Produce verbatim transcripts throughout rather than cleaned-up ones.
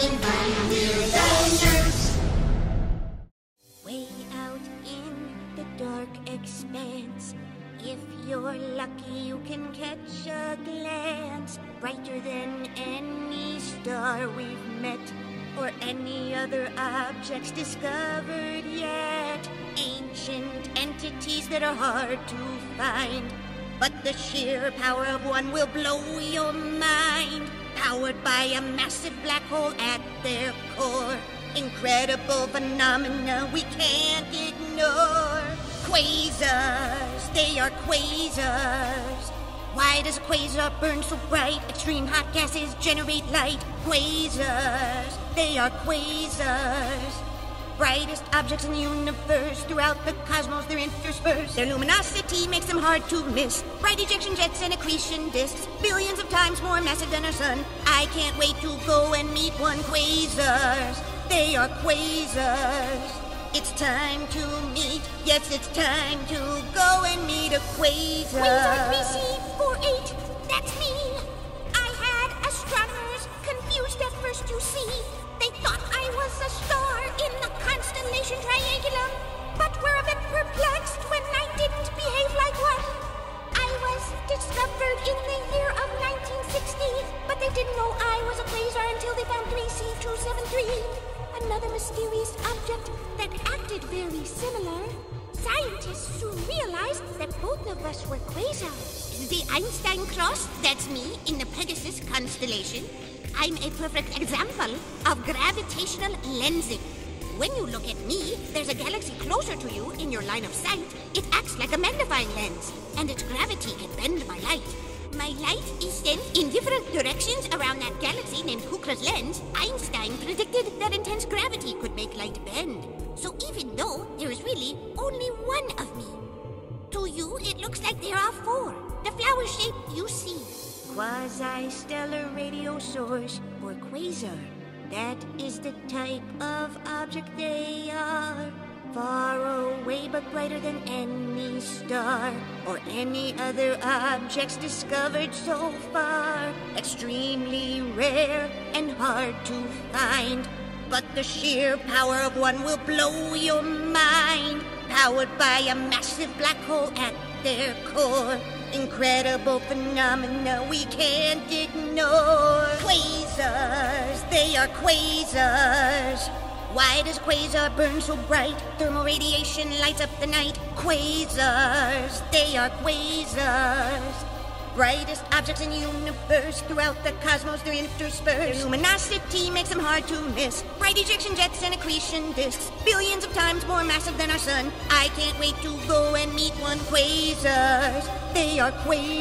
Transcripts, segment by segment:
having fun. We're the Nirks. Way out in the dark expanse, if you're lucky you can catch a glance, brighter than any star we've met, or any other objects discovered yet. Ancient entities that are hard to find, but the sheer power of one will blow your mind. Powered by a massive black hole at their core. Incredible phenomena we can't ignore. Quasars, they are quasars. Why does a quasar burn so bright? Extreme hot gases generate light. Quasars, they are quasars. Brightest objects in the universe. Throughout the cosmos they're interspersed. Their luminosity makes them hard to miss. Bright ejection jets and accretion disks, billions of times more massive than our sun. I can't wait to go and meet one. Quasars, they are quasars. It's time to meet, yes, it's time to go and meet a quasar. Quasar three C four eight, that's me. I had astronomers confused at first, you see. They thought I was a star in the constellation Triangulum, but were a bit perplexed when I didn't behave like one. I was discovered in the year of nineteen sixty, but they didn't know I was a quasar until they found three C two seven three. Another mysterious object that acted very similar. Scientists soon realized that both of us were quasars. The Einstein cross, that's me in the Pegasus constellation. I'm a perfect example of gravitational lensing. When you look at me, there's a galaxy closer to you in your line of sight. It acts like a magnifying lens, and its gravity can bend my light. My light is sent in different directions around that galaxy named Hukra's lens. Einstein predicted that intense gravity could make light bend. So even though there is really only one of me, to you it looks like there are four. The flower shape you see. Quasi-stellar radio source, or quasar. That is the type of object they are. Far away but brighter than any star, or any other objects discovered so far. Extremely rare and hard to find, but the sheer power of one will blow your mind. Powered by a massive black hole at their core. Incredible phenomena we can't ignore. Quasars, they are quasars. Why does a quasar burn so bright? Thermal radiation lights up the night. Quasars, they are quasars. Brightest objects in the universe. Throughout the cosmos they're interspersed. Their luminosity makes them hard to miss. Bright ejection jets and accretion disks, billions of times more massive than our sun. I can't wait to go and meet one. Quasars, they are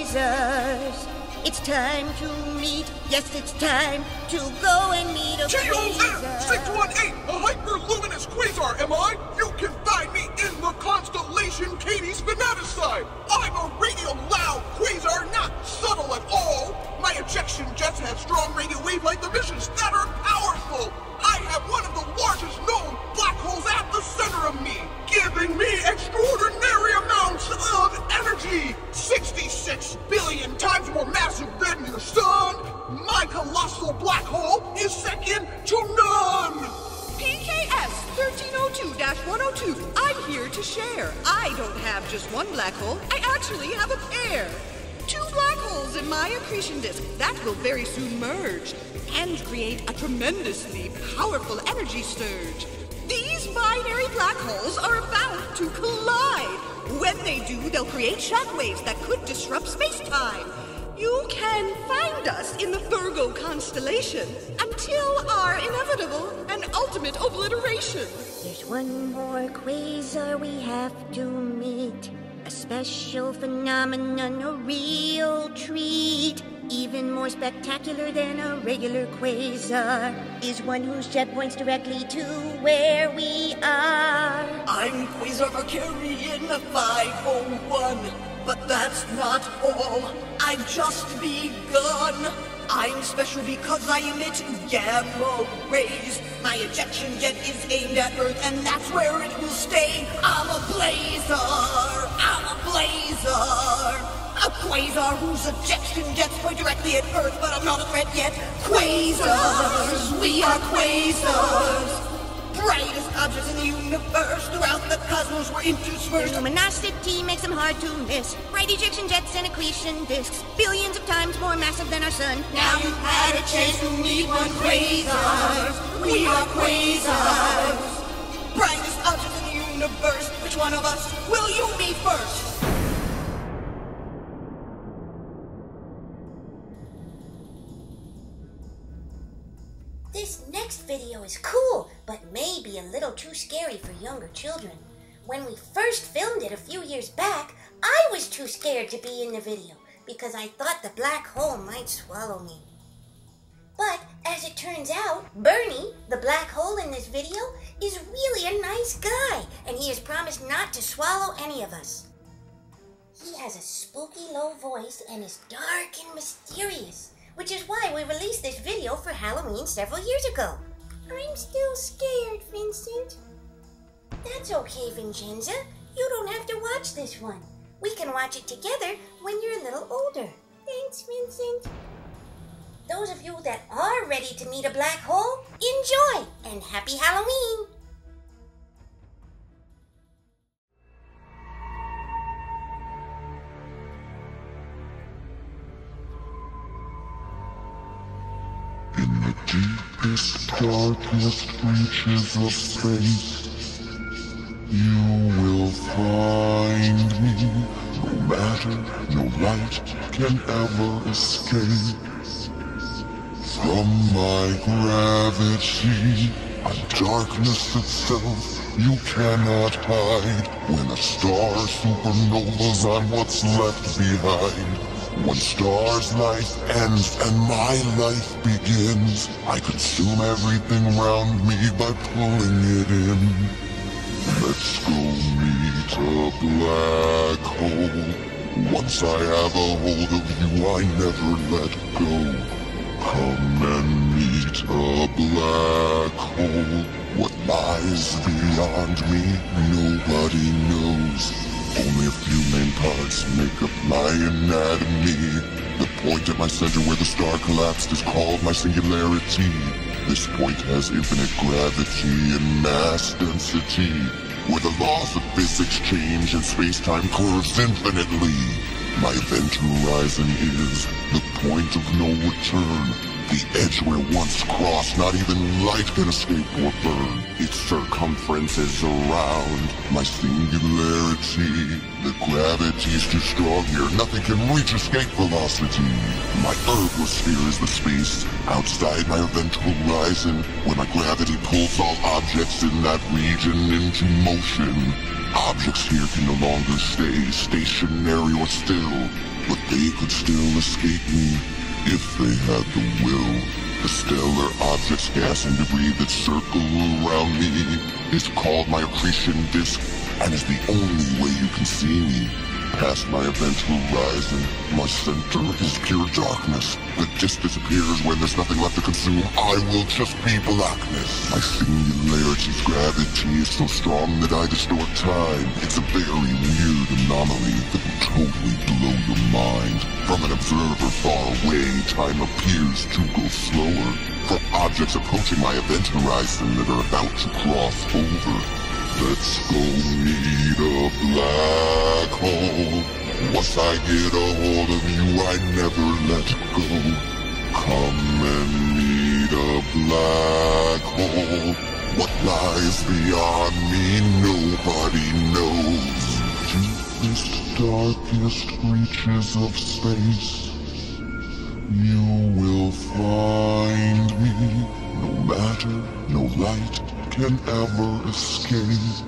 quasars. It's time to meet, yes, it's time to go and meet a G O quasar. M six one eight, a hyperluminous quasar, am I? You can find me in the constellation Katie's Fanaticide. I'm a radio loud quasar, not subtle at all. My ejection jets have strong radio wavelength emissions that are powerful. I have one of the largest known black holes at the center of me, giving me extraordinary amounts of energy. sixty-six billion times more massive than your sun. My colossal black hole is second to none. P K S thirteen oh two dash one oh two, I'm here to share. I don't have just one black hole, I actually have a pair. Two black holes in my accretion disk that will very soon merge and create a tremendously powerful energy surge. These binary black holes are about to collide. When they do, they'll create shockwaves that could disrupt space-time. You can find us in the Virgo constellation until our inevitable and ultimate obliteration. There's one more quasar we have to meet. A special phenomenon, a real treat. Even more spectacular than a regular quasar is one whose jet points directly to where we are. I'm Quasar Valkyrian five oh one, but that's not all. I've just begun. I'm special because I emit gamma rays. My ejection jet is aimed at Earth, and that's where it will stay. I'm a blazar. I'm a blazar. A quasar whose ejection jets point directly at Earth, but I'm not a threat yet. Quasars! We are quasars! Brightest objects in the universe, throughout the cosmos we're interspersed. Luminosity makes them hard to miss. Bright ejection jets and accretion disks, billions of times more massive than our sun. Now you've had a chance to meet one. Quasars! We are quasars! Brightest objects in the universe, which one of us will you be first? This next video is cool, but maybe a little too scary for younger children. When we first filmed it a few years back, I was too scared to be in the video because I thought the black hole might swallow me. But as it turns out, Bernie, the black hole in this video, is really a nice guy, and he has promised not to swallow any of us. He has a spooky low voice and is dark and mysterious, which is why we released this video for Halloween several years ago. I'm still scared, Vincent. That's okay, Vincenza. You don't have to watch this one. We can watch it together when you're a little older. Thanks, Vincent. Those of you that are ready to meet a black hole, enjoy, and happy Halloween! In the deepest, darkest reaches of space, you will find me. No matter, no light can ever escape from my gravity. I'm darkness itself, you cannot hide. When a star supernovas, I'm what's left behind. When star's life ends and my life begins, I consume everything around me by pulling it in. Let's go meet a black hole. Once I have a hold of you, I never let go. Come and meet a black hole. What lies beyond me, nobody knows. Only a few main parts make up my anatomy. The point at my center where the star collapsed is called my singularity. This point has infinite gravity and mass density, where the laws of physics change and space-time curves infinitely. My event horizon is the point of no return. The edge where once crossed, not even light can escape or burn. Its circumference is around my singularity. The gravity's too strong here, nothing can reach escape velocity. My ergosphere is the space outside my event horizon, where my gravity pulls all objects in that region into motion. Objects here can no longer stay stationary or still, but they could still escape me if they had the will. The stellar objects, gas and debris that circle around me is called my accretion disk, and is the only way you can see me. Past my event horizon, my center is pure darkness. The disk disappears when there's nothing left to consume. I will just be blackness. My singularity's gravity is so strong that I distort time. It's a very weird anomaly that will totally blow your mind. From an observer far away, time appears to go slower. For objects approaching my event horizon that are about to cross over. Let's go meet a black hole. Once I get a hold of you, I never let go. Come and meet a black hole. What lies beyond me, nobody knows. Deepest, darkest reaches of space, you will find me. No matter, no light can ever escape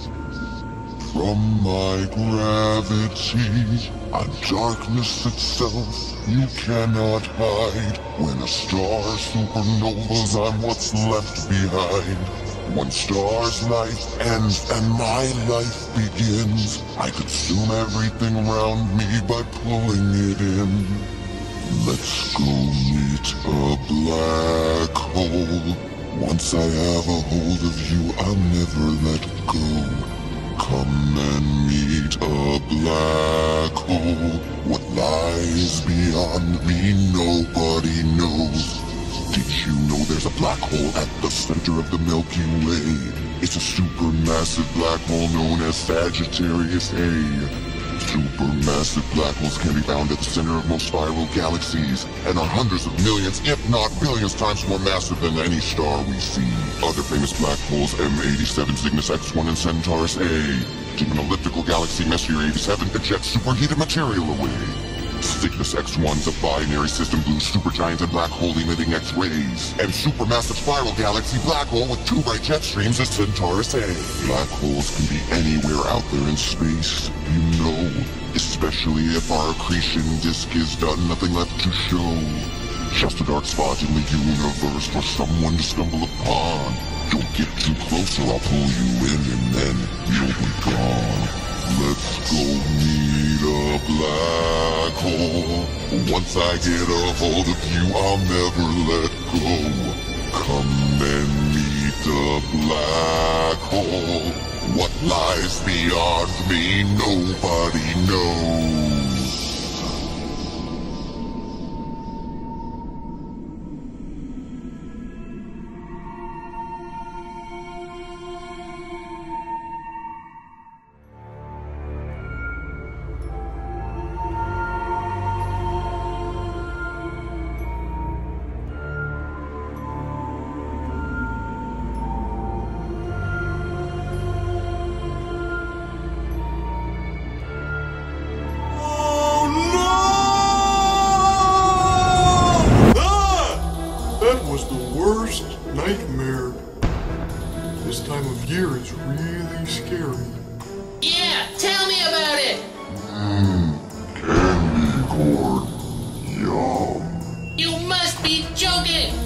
from my gravity. I'm darkness itself, you cannot hide. When a star supernovas, I'm what's left behind. When star's life ends and my life begins, I consume everything around me by pulling it in. Let's go meet a black hole. Once I have a hold of you, I'll never let go. Come and meet a black hole. What lies beyond me, nobody knows. Did you know there's a black hole at the center of the Milky Way? It's a supermassive black hole known as Sagittarius A. Supermassive black holes can be found at the center of most spiral galaxies and are hundreds of millions, if not billions times more massive than any star we see. Other famous black holes, M eighty-seven, Cygnus X one, and Centaurus A. Keep an elliptical galaxy, Messier eighty-seven, ejects superheated material away. Cygnus X one's a binary system, blue supergiant and black hole emitting X-rays. And supermassive spiral galaxy black hole with two bright jet streams is Centaurus A. Black holes can be anywhere out there in space, you know, especially if our accretion disk is done, nothing left to show. Just a dark spot in the universe for someone to stumble upon. Don't get too close or I'll pull you in and then you'll be gone. Let's go meet a black hole. Once I get a hold of you, I'll never let go. Come and meet a black hole. What lies beyond me, nobody knows. Nightmare. This time of year is really scary. Yeah, tell me about it! Mmm, candy corn. Yum. You must be joking!